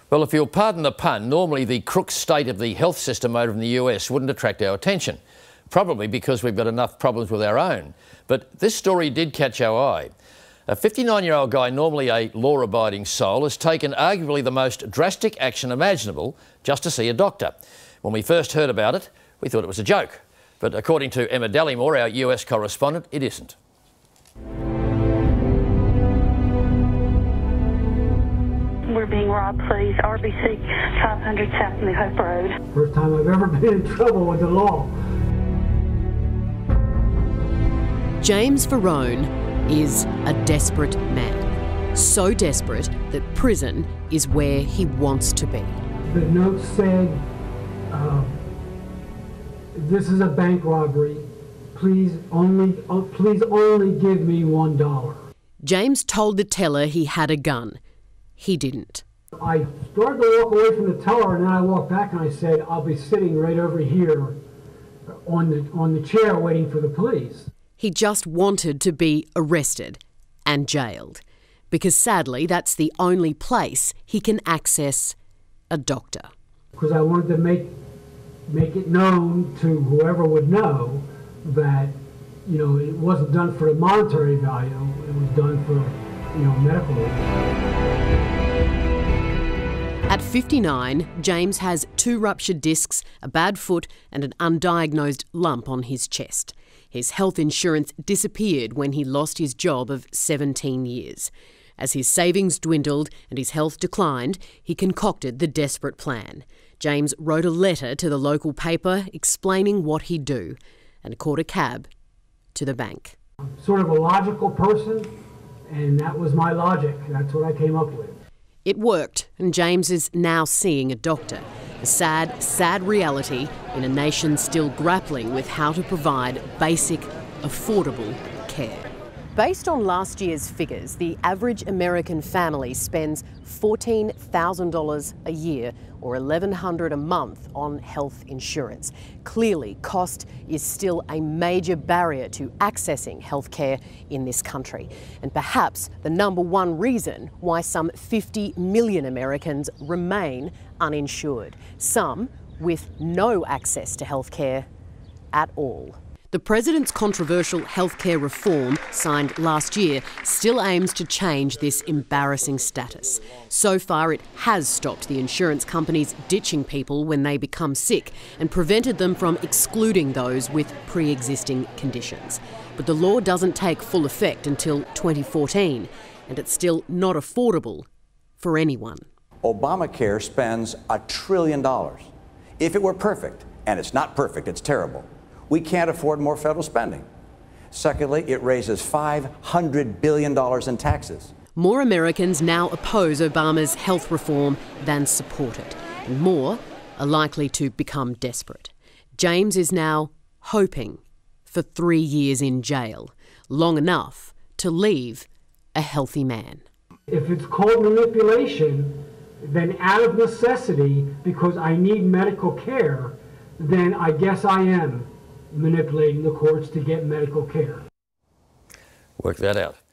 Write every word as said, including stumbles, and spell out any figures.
Well, if you'll pardon the pun, normally the crook state of the health system over in the U S wouldn't attract our attention, probably because we've got enough problems with our own. But this story did catch our eye. A fifty-nine-year-old guy, normally a law-abiding soul, has taken arguably the most drastic action imaginable just to see a doctor. When we first heard about it, we thought it was a joke. But according to Emma Dallimore, our U S correspondent, it isn't. We're being robbed, please. R B C five hundred South New Hope Road. First time I've ever been in trouble with the law. James Verone is a desperate man. So desperate that prison is where he wants to be. The note said, uh, this is a bank robbery. Please only, uh, please only give me one dollar. James told the teller he had a gun. He didn't. I started to walk away from the teller, and then I walked back and I said, I'll be sitting right over here on the, on the chair waiting for the police. He just wanted to be arrested and jailed, because sadly that's the only place he can access a doctor. Because I wanted to make, make it known to whoever would know that, you know, it wasn't done for a monetary value, it was done for, you know, medical reasons. At fifty-nine, James has two ruptured discs, a bad foot and an undiagnosed lump on his chest. His health insurance disappeared when he lost his job of seventeen years. As his savings dwindled and his health declined, he concocted the desperate plan. James wrote a letter to the local paper explaining what he'd do and caught a cab to the bank. I'm sort of a logical person, and that was my logic. That's what I came up with. It worked, and James is now seeing a doctor. A sad, sad reality in a nation still grappling with how to provide basic, affordable care. Based on last year's figures, the average American family spends fourteen thousand dollars a year or eleven hundred dollars a month on health insurance. Clearly, cost is still a major barrier to accessing healthcare in this country, and perhaps the number one reason why some fifty million Americans remain uninsured, some with no access to healthcare at all. The President's controversial healthcare reform, signed last year, still aims to change this embarrassing status. So far, it has stopped the insurance companies ditching people when they become sick and prevented them from excluding those with pre-existing conditions. But the law doesn't take full effect until twenty fourteen, and it's still not affordable for anyone. Obamacare spends a trillion dollars. If it were perfect, and it's not perfect, it's terrible, we can't afford more federal spending. Secondly, it raises five hundred billion dollars in taxes. More Americans now oppose Obama's health reform than support it, and more are likely to become desperate. James is now hoping for three years in jail, long enough to leave a healthy man. If it's called manipulation, then out of necessity, because I need medical care, then I guess I am manipulating the courts to get medical care. Work that out.